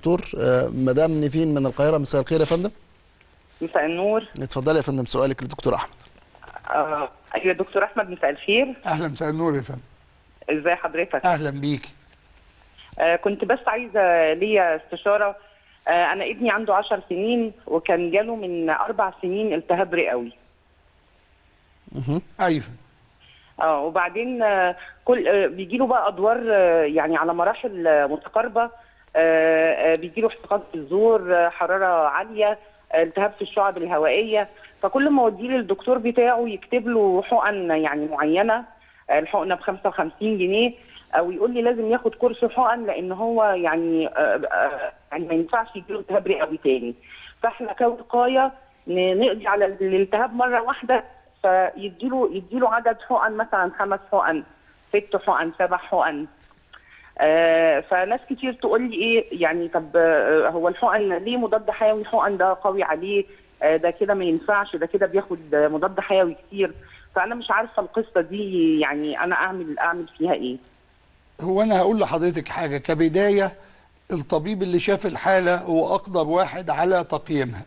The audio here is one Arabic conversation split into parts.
الدكتور. مدام نيفين من القاهره، مساء الخير يا فندم. مساء النور. اتفضلي يا فندم، سؤالك للدكتور احمد. ايوه دكتور احمد، مساء الخير. اهلا، مساء النور يا فندم. ازي حضرتك؟ اهلا بيكي. كنت بس عايزه ليا استشاره. انا ابني عنده 10 سنين وكان جاله من 4 سنين التهاب رئوي. ايوه. وبعدين كل بيجي له بقى ادوار يعني على مراحل متقاربه. بيجي له احتقان في الزور، حراره عاليه، التهاب في الشعب الهوائيه. فكل ما اوديه للدكتور بتاعه يكتب له حقن يعني معينه، الحقنه ب 55 جنيه، او يقول لي لازم ياخد كورس حقن لان هو يعني ما ينفعش يجي له التهاب رئوي تاني. فاحنا كوقايه نقضي على الالتهاب مره واحده، فيديله عدد حقن، مثلا 5 حقن، 6 حقن، 7 حقن. فناس كتير تقول لي ايه يعني، طب هو الحقن ليه مضاد حيوي؟ الحقن ده قوي عليه، ده كده ما ينفعش، ده كده بياخد مضاد حيوي كتير. فانا مش عارفه القصه دي يعني انا اعمل فيها ايه. هو انا هقول لحضرتك حاجه كبدايه، الطبيب اللي شاف الحاله هو اقدر واحد على تقييمها،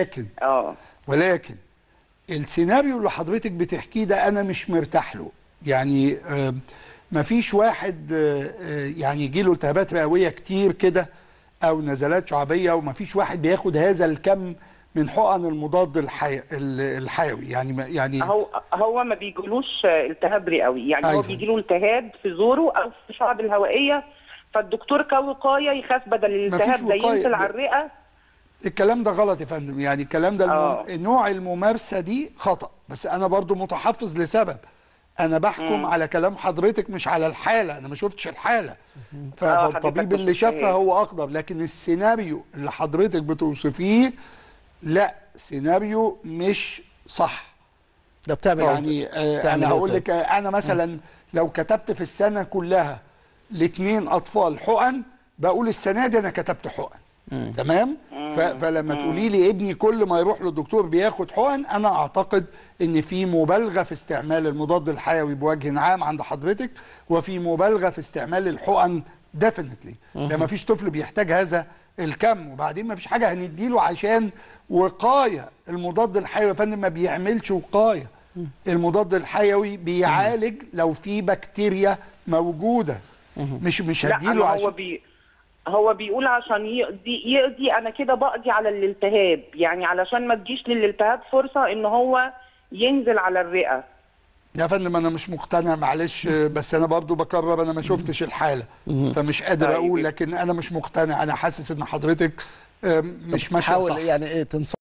ولكن السيناريو اللي حضرتك بتحكيه ده انا مش مرتاح له. يعني مفيش واحد يعني يجي له التهابات رئويه كتير كده او نزلات شعبيه، ومفيش واحد بياخد هذا الكم من حقن المضاد الحيوي. يعني هو ما بيجيلوش التهاب رئوي، يعني أيوة. هو بيجيله التهاب في زوره او في الشعب الهوائيه، فالدكتور كوقايه يخاف بدل الالتهاب ده ينزل على الرئه. الكلام ده غلط يا فندم، يعني الكلام ده نوع الممارسه دي خطأ، بس انا برضو متحفظ لسبب. انا بحكم على كلام حضرتك مش على الحاله، انا ما شفتش الحاله. فالطبيب اللي شافها هو اقدر، لكن السيناريو اللي حضرتك بتوصفيه لا، سيناريو مش صح. ده بتعمل يعني انا هقول لك، انا مثلا لو كتبت في السنه كلها ل2 اطفال حقن، بقول السنه دي انا كتبت حقن. تمام. فلما تقولي لي ابني كل ما يروح للدكتور بياخد حقن، انا اعتقد ان في مبالغه في استعمال المضاد الحيوي بوجه عام عند حضرتك، وفي مبالغه في استعمال الحقن ديفينتلي. لما فيش طفل بيحتاج هذا الكم، وبعدين ما فيش حاجه هنديله عشان وقايه. المضاد الحيوي يا فندم ما بيعملش وقايه، المضاد الحيوي بيعالج لو في بكتيريا موجوده، مش هديله عشان هو بيقول عشان يقضي انا كده بقضي على الالتهاب، يعني علشان ما تجيش للالتهاب فرصه ان هو ينزل على الرئه. يا فندم انا مش مقتنع، معلش، بس انا برضو بكرر، انا ما شفتش الحاله فمش قادر اقول، لكن انا مش مقتنع. انا حاسس ان حضرتك مش ماشيه صح. يعني ايه تنصح